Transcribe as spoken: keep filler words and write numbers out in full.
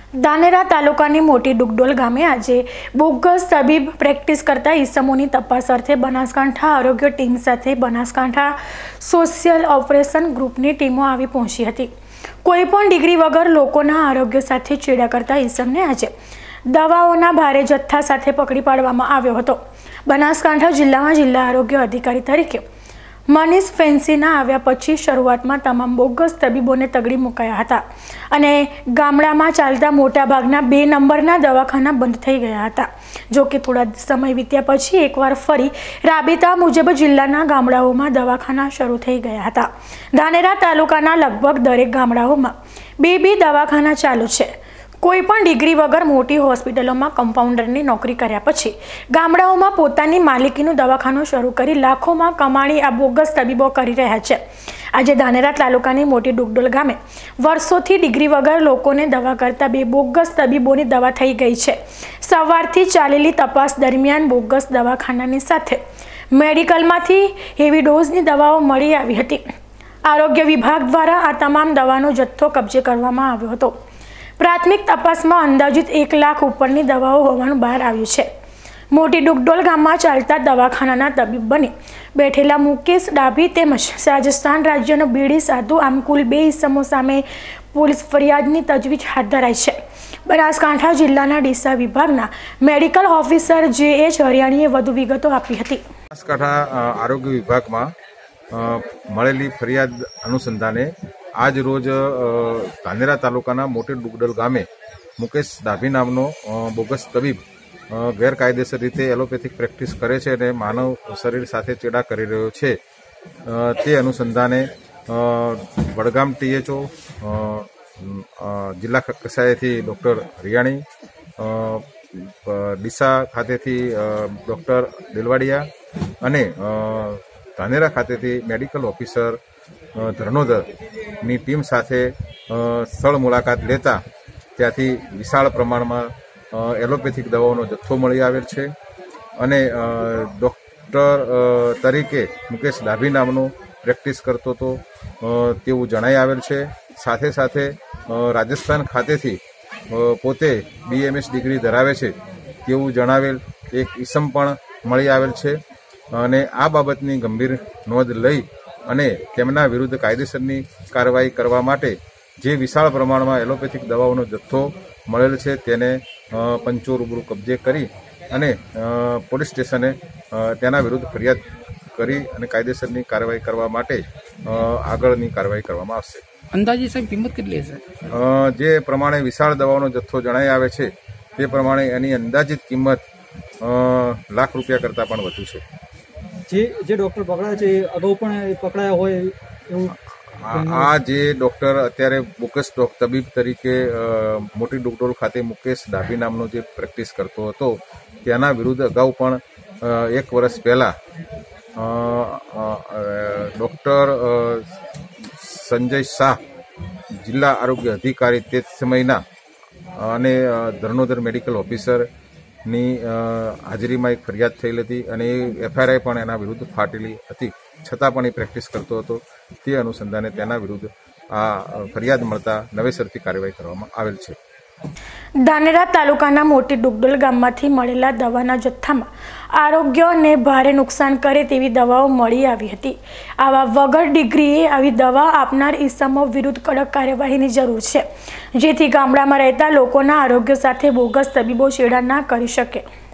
ધાનેરા તાલુકાની મોટી ડુગડોલ ગામે આજે બોગસ તબીબ પ્રેક્ટિસ કરતા ઈસમોની તપાસ અર્થે બનાસકાંઠા આરોગ્ય ટીમ સાથે બનાસકાંઠા સોશિયલ ઓપરેશન ગ્રુપની ટીમો આવી પહોંચી હતી। કોઈપણ ડિગ્રી વગર લોકોના આરોગ્ય સાથે ચેડા કરતા ઈસમને આજે દવાઓના ભારે જથ્થા સાથે પકડી પાડવામાં આવ્યો હતો। બનાસકાંઠા જિલ્લામાં જિલ્લા આરોગ્ય અધિકારી તરીકે મનીષ ફેન્સીના આવ્યા પછી શરૂઆતમાં તમામ બોગસ તબીબોને તગડી મુકાયા હતા અને ગામડામાં ચાલતા મોટાભાગના બે નંબરના દવાખાના બંધ થઈ ગયા હતા। જો કે થોડા સમય વીત્યા પછી એકવાર ફરી રાબેતા મુજબ જિલ્લાના ગામડાઓમાં દવાખાના શરૂ થઈ ગયા હતા। ધાનેરા તાલુકાના લગભગ દરેક ગામડાઓમાં બે બે દવાખાના ચાલુ છે। કોઈપણ ડિગ્રી વગર મોટી હોસ્પિટલોમાં કમ્પાઉન્ડરની નોકરી કર્યા પછી ગામડાઓમાં પોતાની માલિકીનું દવાખાનું શરૂ કરી લાખોમાં કમાણી આ બોગસ તબીબો કરી રહ્યા છે। આજે ધાનેરા તાલુકાની મોટી ડુગડોલ ગામે વર્ષોથી ડિગ્રી વગર લોકોને દવા કરતા બે બોગસ તબીબોની દવા થઈ ગઈ છે। સવારથી ચાલેલી તપાસ દરમિયાન બોગસ દવાખાનાની સાથે મેડિકલમાંથી હેવી ડોઝની દવાઓ મળી આવી હતી। આરોગ્ય વિભાગ દ્વારા આ તમામ દવાનો જથ્થો કબજે કરવામાં આવ્યો હતો। प्राथमिक तपास में अंदाजित एक लाख उपરની દવાઓ હોવાનું બહાર આવ્યું છે। મોટી ડુગડોલ ગામમાં ચાલતા દવાખાનાના તબીબ બની બેઠેલા મુકેશ ડાભી તેમજ રાજસ્થાન રાજ્યનો બીડી સાધુ આમ કુલ બે ઇસમો સામે પોલીસ ફરિયાદની તજવીજ હાથ ધરાઈ છે। બનાસકાંઠા જિલ્લાના ડીસા વિભાગના medical officer J H Hariyani વધુ વિગતો આપી હતી। બનાસકાંઠા આરોગ્ય વિભાગમાં મળેલી ફરિયાદ અનુસંધાને आज रोज धानेरा तालुकाना मोटे डुगडोल गामे मुकेश डाभी नामनो बोगस तबीब गैरकायदेसर रीते एलोपेथिक प्रेक्टिस करे छे अने मानव शरीर साथे चेड़ा करी रह्यो छे। ते अनुसंधाने वडगाम टीएचओ जिल्ला कक्षाएथी डॉक्टर हरियाणी, डीसा खातेथी डॉक्टर दिलवाडिया अने धानेरा खातेथी मेडिकल ऑफिसर ધર્ણોદર ની ટીમ સાથે સ્થળ મુલાકાત લેતા ત્યાંથી વિશાળ પ્રમાણમાં એલોપેથિક દવાઓનો જથ્થો મળી આવેલ છે અને ડૉક્ટર તરીકે મુકેશ ડાભી નામનો પ્રેક્ટિસ કરતો હતો તેવું જણાઈ આવેલ છે। સાથે સાથે રાજસ્થાન ખાતેથી પોતે બીએમએસ ડિગ્રી ધરાવે છે તેવું જણાવેલ એક ઈસમ પણ મળી આવેલ છે અને આ બાબતની ગંભીર નોંધ લઈ અને તેમના વિરુદ્ધ કાયદેસરની કાર્યવાહી કરવા માટે જે વિશાળ પ્રમાણમાં એલોપેથિક દવાઓનો જથ્થો મળેલ છે તેને પંચો રૂબરૂ કબજે કરી અને પોલીસ સ્ટેશને તેના વિરુદ્ધ ફરિયાદ કરી અને કાયદેસરની કાર્યવાહી કરવા માટે આગળની કાર્યવાહી કરવામાં આવશે। અંદાજે સાહેબ કિંમત કેટલી હશે? જે પ્રમાણે વિશાળ દવાઓનો જથ્થો જણાઈ આવે છે તે પ્રમાણે એની અંદાજિત કિંમત લાખ રૂપિયા કરતાં પણ વધુ છે। જે જે ડોક્ટર પકડાયા છે અગાઉ પણ પકડાયા હોય એવું? આ જે ડોક્ટર અત્યારે બોગસ તબીબ તરીકે મોટી ડુગડોલ ખાતે મુકેશ ડાભી નામનો જે પ્રેક્ટિસ કરતો હતો તેના વિરુદ્ધ અગાઉ પણ એક વર્ષ પહેલા ડોક્ટર સંજય શાહ જિલ્લા આરોગ્ય અધિકારી તે સમયના અને ધર્ણોદર મેડિકલ ઓફિસર ની હાજરીમાં એક ફરિયાદ થયેલી હતી અને એ એફઆઈઆર પણ એના વિરુદ્ધ ફાટેલી હતી, છતાં પણ એ પ્રેક્ટિસ કરતો હતો। તે અનુસંધાને તેના વિરુદ્ધ આ ફરિયાદ મળતા નવેસરથી કાર્યવાહી કરવામાં આવેલ છે। ધાનેરા તાલુકાના મોટી ડુગડોલ ગામમાંથી મળેલા દવાના જથ્થામાં આરોગ્યને ભારે નુકસાન કરે તેવી દવાઓ મળી આવી હતી। આવા વગર ડિગ્રીએ આવી દવા આપનાર ઈસમો વિરુદ્ધ કડક કાર્યવાહીની જરૂર છે, જેથી ગામડામાં રહેતા લોકોના આરોગ્ય સાથે બોગસ તબીબો ચેડા ના કરી શકે।